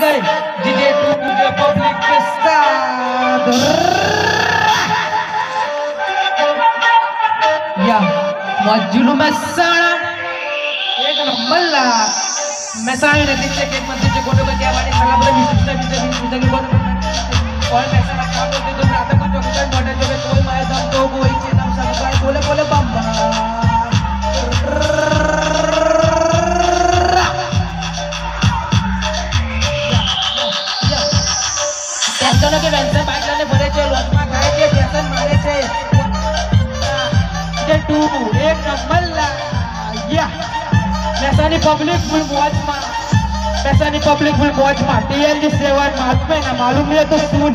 है जीजे टू के पब्लिक के साथ या मजुलू में साड़ा एक नंबर ला मैं साड़ी ने नीचे के मंदिर के कोने में क्या बात है सलाम रे मिस्टर की बोल और पैसा रखा तो दे दो रात को जो कुछ बड़े जो कोई माय दम तो कोई के नाम सब बोले बोले बम टेंशन के वेंसर बाइक लाने भरे छे लोटमा खाए छे टेंशन मारे छे जे टू एक नंबर ला या पैसानी पब्लिक फुल मौज में पैसानी पब्लिक फुल मौज में टीएलजी 7 मार्च में ना मालूम है तो सुन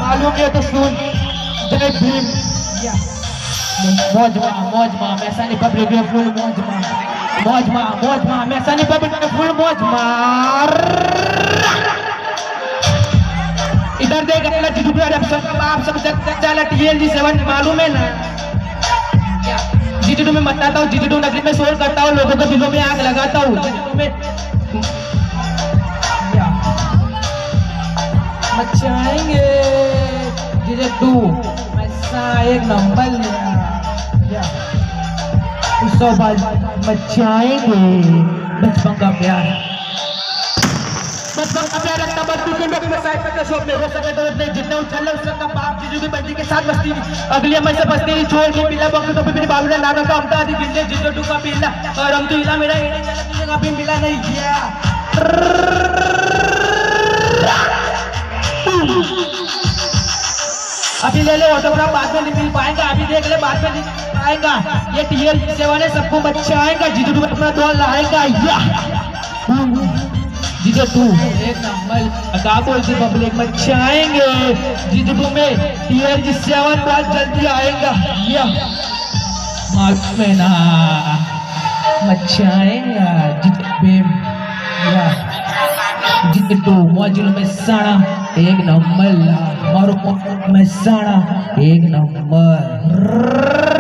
जय भीम या मौज में पैसानी पब्लिक फुल मौज में पैसानी पब्लिक फुल मौज में इधर देख अपना जिटू आप सब चला टीएलजी 7 मालूम है ना क्या जीटू में बताता हूँ जीटू नगरी में शोर करता हूँ लोगों के दिलों में आग लगाता हूँ जीटू में मचाएंगे जीटू ऐसा एक नंबर लिया उसके बाद मचाएंगे बचपन का प्यार रखता हो सके तो जितने उछल उसका बाप जीजू की बंदी के साथ बस्ती अगली मैं से बस्ती छोड़ के पीला बंक तो मेरी बाबू ने नाम रखा हमता आदि बिल्ले जीजू टू का पीला और हम तो इला मेरा एने चला तुझे कभी मिला नहीं गया अभी ले ले ऑटोग्राफ बाद में मिल पाएगा अभी देख ले बाद में आएगा ये टीएल 7 है सबको बचाएगा जीजू टू अपना दौर लाएगा या जीजू टू एक नंबर का बोलती पब्लिक मचाएंगे जीजू टू में टीएलजी 7 बहुत जल्दी आएगा या मार्च में ना मचाएंगा जीजू भीम या जीजू टू मौजूद में साड़ा एक नंबर ला और में साड़ा एक नंबर।